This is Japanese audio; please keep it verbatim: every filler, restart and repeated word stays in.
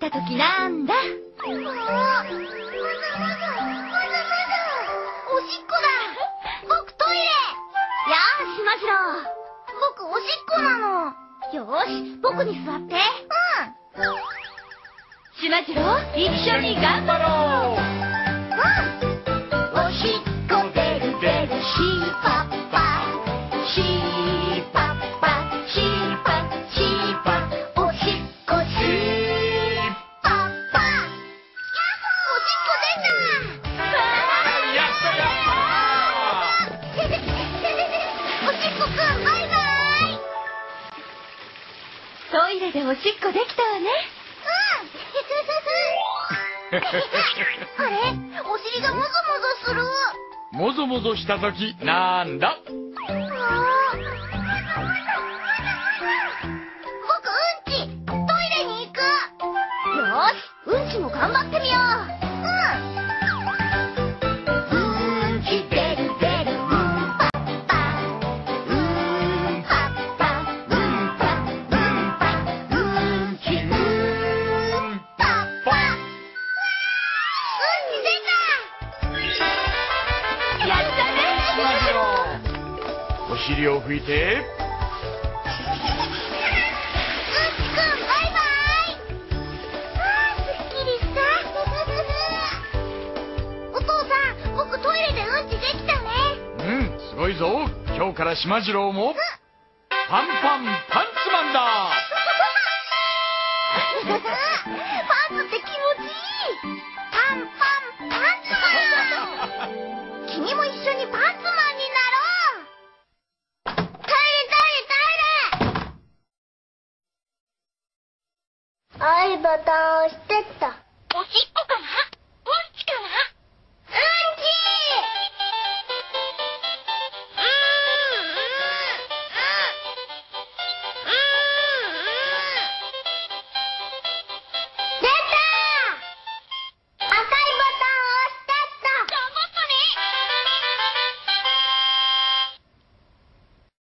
たときなんだ。ああ、まだまだ、まだまだ。おしっこだ。僕トイレ。やあ、しまじろう。僕おしっこなの。よーし、僕に座って。うん。しまじろう、一緒に頑張ろう。うん。おしっこ出る出るシーパッパシーパッパシーパッシーパッおしっこシーパッパ。やっほー、おしっこ出た。 やったやったー。 おしっこくんバイバイ。トイレでおしっこできたわね。うん。あれ、お尻がもぞもぞする。 もぞもぞしたときなんだ。 僕うんち、トイレに行く。よーし、うんちも頑張ってみよう。うん。うんち出る出るうんパッパうんパッパうんパッうんパッうんちうんパッパ。うんち出た。やったね。 お尻を拭いて。 うんちくんバイバイ。あー、すっきりした。お父さん、僕トイレでうんちできたね。 うん、すごいぞ。今日からしまじろうもパンパンパンツマンだ。 パンツって気持ちいい。パンパンパンツマン。君も一緒にパンツマンになろう。トイレトイレトイレ。はい、ボタン押してった。